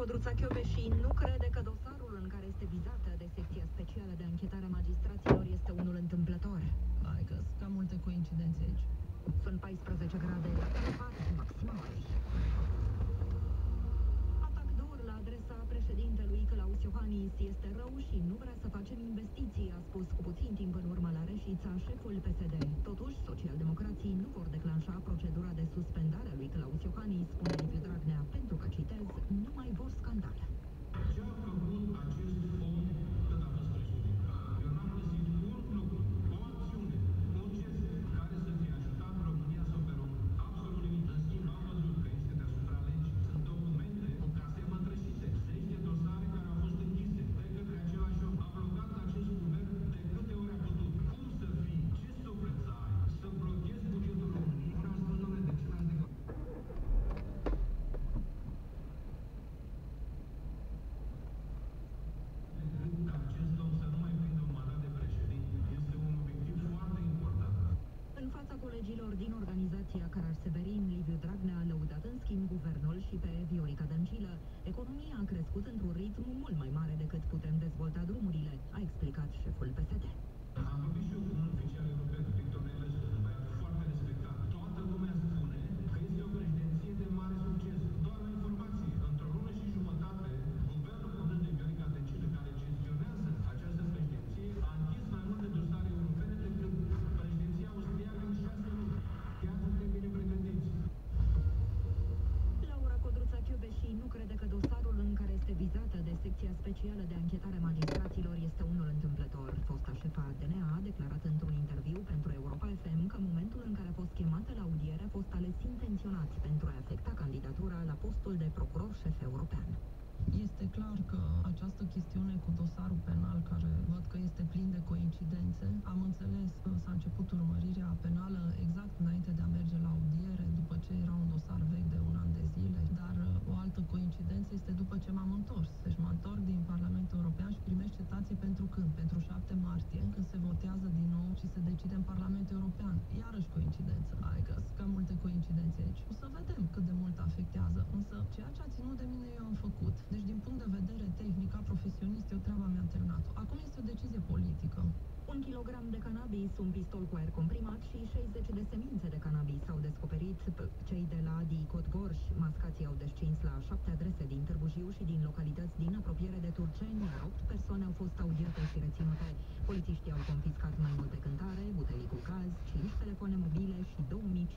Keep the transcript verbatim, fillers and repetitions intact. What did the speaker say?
Codruța Kövesi nu crede că dosarul în care este vizată de secția specială de anchetare a magistraților este unul întâmplător. Hai că sunt cam multe coincidențe aici. Sunt paisprezece grade la pat maximale. Atac dur la adresa președintelui Klaus Iohannis este rău și nu vrea să facem investiții, a spus cu puțin timp în urmă la Reșița șeful P S D. Totuși, socialdemocrații nu vor declanșa procedura de suspendare a lui Klaus Iohannis, spune Liviu Dragnea, pentru că, citez, nu mai vor scandale. Ce a făcut acest om când a fost președinte? Eu n-am găsit un lucru, o acțiune, un gest care să fie ajutat România să opere absolut nimic. În schimb, am văzut că este deasupra legii. Sunt documente în case mătrășite, zeci de dosare care au fost închise de către același om. A blocat acest guvern de câte ori a putut. Cum să fii? Ce suflet să ai? Să blochezi bugetul României? Ori am spus, domnule, de ce n-ați declarat? Acest om să nu mai prindă un mandat de președinte este un obiectiv foarte important. În fața colegilor din organizația Caraș-Severin, Liviu Dragnea a lăudat în schimb guvernul și pe Viorica Dăncilă. Economia a crescut într-un ritm mult mai mare decât putem dezvolta drumurile, a explicat șeful P S D. Am vorbit și eu cu un oficial european, Victor Negrescu, un băiat foarte respectat. Toată lumea spune că este o președinție de mare succes. Doar o informație. Într-o lună și jumătate, guvernul condus de Viorica Dăncilă, care gestionează această președinție, a închis mai multe dosare europene decât președinția austriacă în șase luni. Chiar suntem bine pregătiți. Laura Codruța Kövesi nu crede că dosarul în care este vizată de secția specială de anchetare a magistraților este unul întâmplător. Fosta șefa D N A a declarat într-un interviu pentru Europa F M că momentul în care a fost chemată la audiere a fost ales intenționat pentru a afecta candidatura la postul de procuror șef european. Este clar că această chestiune cu dosarul penal, care văd că este plin de coincidențe, am înțeles că s-a început urmărirea penală exact înainte de a merge la audiere, după ce era un dosar vechi de un an de zile, dar o altă coincidență este după ce m-am întors. Deci mă întorc din Parlamentul European și primești citație pentru când? Pentru șapte martie, când se votează din nou și se decide în Parlamentul European. Iarăși coincidență. Hai că sunt cam multe coincidențe aici. O să vedem cât de mult afectează, însă ceea ce a ținut de mine eu am făcut. Deci din punct de vedere tehnic, ca profesionist, eu treaba mi-am terminat-o. Acum este o decizie politică. Un kilogram de cannabis, un pistol cu aer comprimat și șaizeci de semințe de cannabis s-au descoperit. Cei de la Adi Cotgorj, mascații au descins la șapte adrese din Târgu Jiu și din localități din apropiere de Turceni, iar opt persoane au fost audiate și reținute. Polițiștii au confiscat mai multe cântare, butelii cu gaz, cinci telefoane mobile și două mii